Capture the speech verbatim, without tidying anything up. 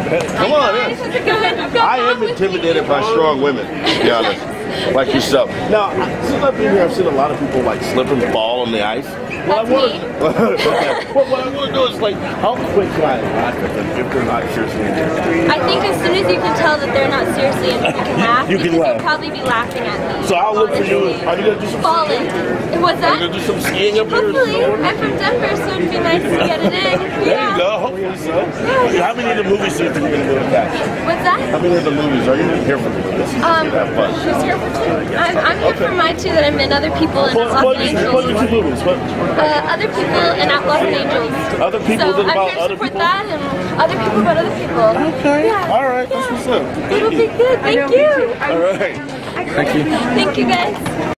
Come on in. I am intimidated by strong women, to be honest. Like yourself. Now, since I've been here, I've seen a lot of people like slip and fall on the ice. What I want to, well, what I want to do is like, how quick can I laugh at them if they're not seriously interested? I think as soon as you can tell that they're not seriously interested, you can laugh. You can because laugh. They'll probably be laughing at me. So I'll look for you. Are you gonna do some falling? skiing? What's that? Are you gonna do some skiing up here? Hopefully. I'm from Denver, so it'd be nice to get it in. There Yeah. you go. Hopefully so. Yeah. How many of the movies do you think you're gonna do with that? What's that? How many of the movies are you here for? This is Um, have fun. who's here for two? I'm, I'm here Okay. for my two that I met other people in Plug, Los plug, your- plug your Angeles. two movies. What? Uh, other people in Outlaws and Angels. Other people so that about I'm here to other support people? that and other people about other people. Okay. Yeah. All right. That's what's up. It'll be good. Thank you. All right. Thank you. Thank you guys.